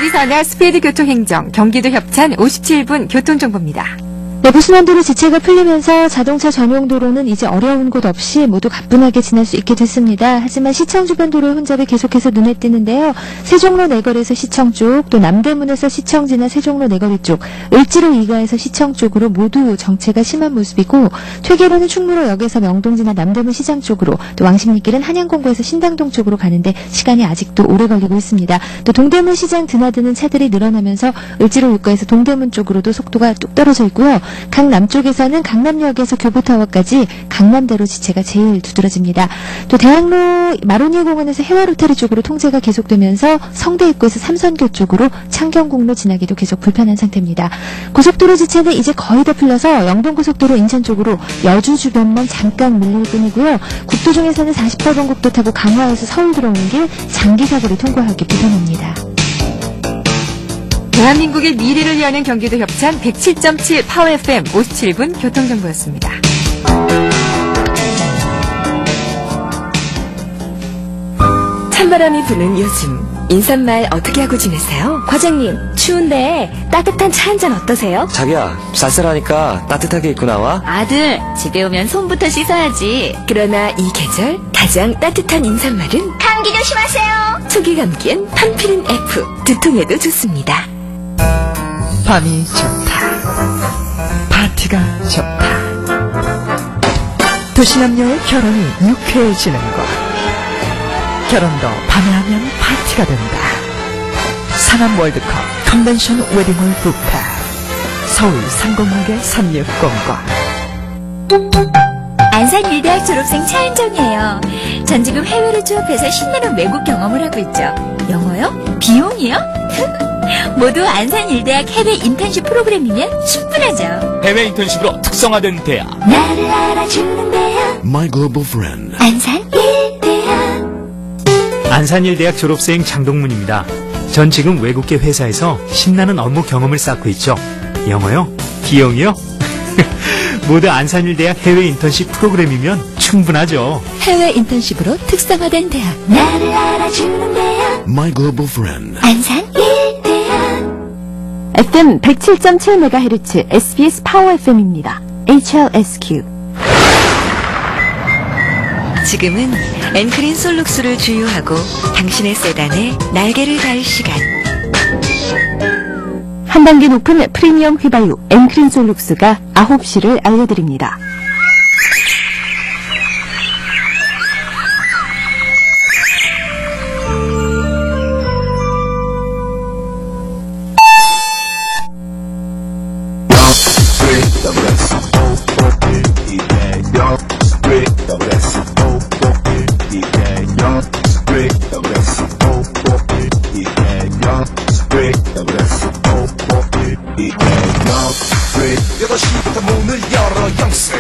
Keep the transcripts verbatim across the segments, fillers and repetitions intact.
정의선화 스피드 교통행정 경기도 협찬 오십칠 분 교통정보입니다. 네, 부순환도로 지체가 풀리면서 자동차 전용 도로는 이제 어려운 곳 없이 모두 가뿐하게 지날 수 있게 됐습니다. 하지만 시청 주변 도로의 혼잡이 계속해서 눈에 띄는데요. 세종로 내거리에서 시청 쪽, 또 남대문에서 시청 지나 세종로 내거리 쪽, 을지로 이가에서 시청 쪽으로 모두 정체가 심한 모습이고, 퇴계로는 충무로역에서 명동 지나 남대문 시장 쪽으로, 또 왕십리길은 한양공고에서 신당동 쪽으로 가는데 시간이 아직도 오래 걸리고 있습니다. 또 동대문 시장 드나드는 차들이 늘어나면서 을지로 육가에서 동대문 쪽으로도 속도가 뚝 떨어져 있고요. 강남 쪽에서는 강남역에서 교보타워까지 강남대로 지체가 제일 두드러집니다. 또 대학로 마로니에 공원에서 해화로타리 쪽으로 통제가 계속되면서 성대 입구에서 삼선교 쪽으로 창경공로 지나기도 계속 불편한 상태입니다. 고속도로 지체는 이제 거의 다 풀려서 영동고속도로 인천 쪽으로 여주 주변만 잠깐 밀릴 뿐이고요. 국도 중에서는 사십팔 번 국도 타고 강화에서 서울 들어오는 길 장기 사고를 통과하기 불편합니다. 대한민국의 미래를 위하는 경기도 협찬 백칠 점 칠 파워 에프엠 오십칠 분 교통정보였습니다. 찬바람이 부는 요즘 인사말 어떻게 하고 지내세요? 과장님, 추운데 따뜻한 차 한잔 어떠세요? 자기야, 쌀쌀하니까 따뜻하게 입고 나와. 아들, 집에 오면 손부터 씻어야지. 그러나 이 계절 가장 따뜻한 인사말은 감기 조심하세요. 초기 감기엔 판피린 F, 두통에도 좋습니다. 밤이 좋다. 파티가 좋다. 도시남녀의 결혼이 유쾌해지는 곳. 결혼도 밤에 하면 파티가 된다. 상암 월드컵 컨벤션 웨딩홀 뷔페. 서울 상공역의 삼육공공. 안산일대학 졸업생 차은정이에요. 전 지금 해외로 취업해서 신나는 외국 경험을 하고 있죠. 영어요? 비용이요? 모두 안산일대학 해외 인턴십 프로그램이면 충분하죠. 해외 인턴십으로 특성화된 대학. 나를 알아주는 대학. My Global Friend. 안산일대학. 안산일대학 졸업생 장동문입니다. 전 지금 외국계 회사에서 신나는 업무 경험을 쌓고 있죠. 영어요? 비용이요? 모두 안산일대학 해외 인턴십 프로그램이면 충분하죠. 해외 인턴십으로 특성화된 대학. 나를 알아주는 대학. My Global Friend. 안산일대학. 에프엠 백칠 점 칠 메가헤르츠 에스비에스 파워 에프엠입니다. 에이치알에스큐. 지금은 앵크린 솔룩스를 주유하고 당신의 세단에 날개를 달 시간. 한 단계 높은 프리미엄 휘발유 앵크린 솔룩스가 아홉 시를 알려드립니다. 여덟 시부터 문을 열어 영세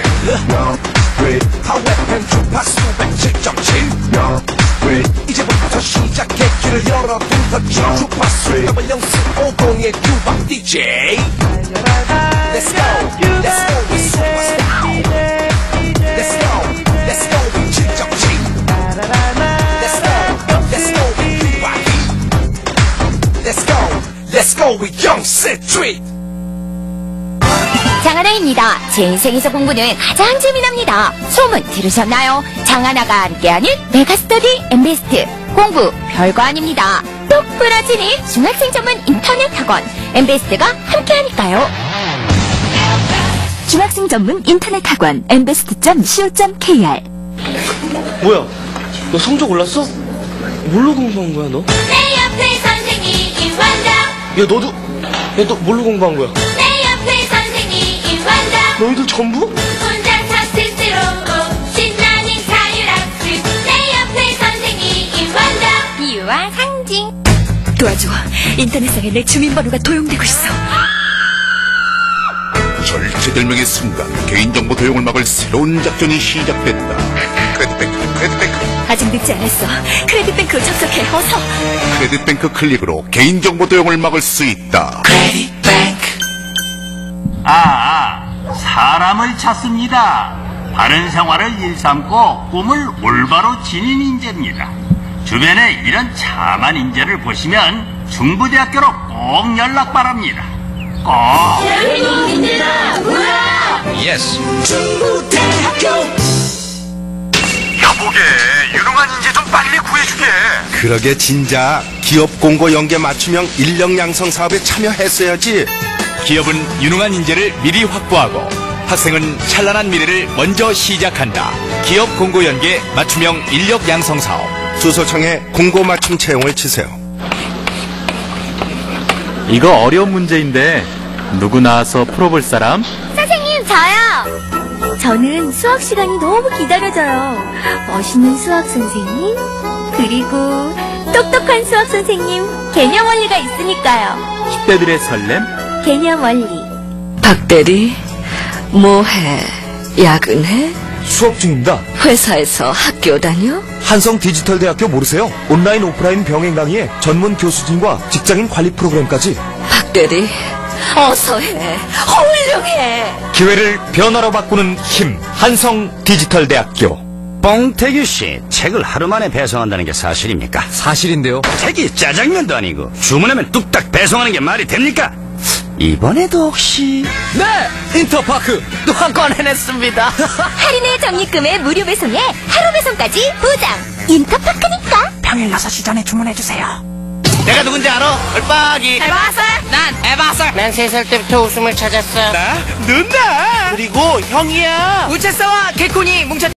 파워에프엠 주파수 백칠 점 칠 이제부터 시작해 길을 열어둔 주파수 더블 영세 오공의 유박 디제이 Let's go, let's go, we superstar Let's go, let's go, 백칠 점 칠 Let's go, let's go, 유박 Let's go, let's go, we 영세 트윗. 장하나입니다. 제 인생에서 공부는 가장 재미납니다. 소문 들으셨나요? 장하나가 함께하는 메가스터디 엠베스트. 공부 별거 아닙니다. 똑 부러지는 중학생 전문 인터넷 학원 엠베스트가 함께하니까요. 중학생 전문 인터넷 학원 엠베스트 점 씨오 점 케이알. 뭐야? 너 성적 올랐어? 뭘로 공부한 거야, 너? 내 옆에 선생님이 완다. 야, 너도, 야, 너 뭘로 공부한 거야? 내 옆에 선생님이 완다. 너희들 전부? 혼자서 스스로 신나는 자율학습. 내 옆에 선생님이 완다. 이유와 상징. 도와줘. 인터넷상에 내 주민번호가 도용되고 있어. 절체절명의 순간 개인정보 도용을 막을 새로운 작전이 시작됐다. 크레딧뱅크, 크레딧뱅크. 아직 늦지 않았어. 크레딧뱅크로 접속해. 어서. 크레딧뱅크 클릭으로 개인정보 도용을 막을 수 있다. 크레딧뱅크. 아, 사람을 찾습니다. 바른 생활을 일삼고 꿈을 올바로 지닌 인재입니다. 주변에 이런 참한 인재를 보시면 중부대학교로 꼭 연락 바랍니다. 꼭. 예스. 여보게 유능한 인재 좀 빨리 구해주게. 그러게 진작 기업 공고 연계 맞춤형 인력 양성 사업에 참여했어야지. 기업은 유능한 인재를 미리 확보하고 학생은 찬란한 미래를 먼저 시작한다. 기업 공고 연계 맞춤형 인력 양성 사업. 주소창에 공고 맞춤 채용을 치세요. 이거 어려운 문제인데 누구 나와서 풀어볼 사람? 선생님, 저요. 저는 수학 시간이 너무 기다려져요. 멋있는 수학 선생님, 그리고 똑똑한 수학 선생님, 개념 원리가 있으니까요. 십 대들의 설렘? 개념 원리. 박대리, 뭐해? 야근해? 수업 중입니다. 회사에서 학교 다녀? 한성 디지털대학교 모르세요? 온라인 오프라인 병행 강의에 전문 교수진과 직장인 관리 프로그램까지. 박대리, 어서 해. 훌륭해. 기회를 변화로 바꾸는 힘. 한성 디지털대학교. 뻥태규 씨, 책을 하루 만에 배송한다는 게 사실입니까? 사실인데요. 책이 짜장면도 아니고 주문하면 뚝딱 배송하는 게 말이 됩니까? 이번에도 혹시... 네! 인터파크 또 한 건 해냈습니다. 할인의 적립금에 무료 배송에 하루 배송까지 보장. 인터파크니까. 평일 여섯 시 전에 주문해주세요. 내가 누군지 알아? 얼빠기. 해봤어? 난 해봤어. 난 세 살 때부터 웃음을 찾았어. 나 누나. 그리고 형이야. 우체사와 개콘이 뭉쳤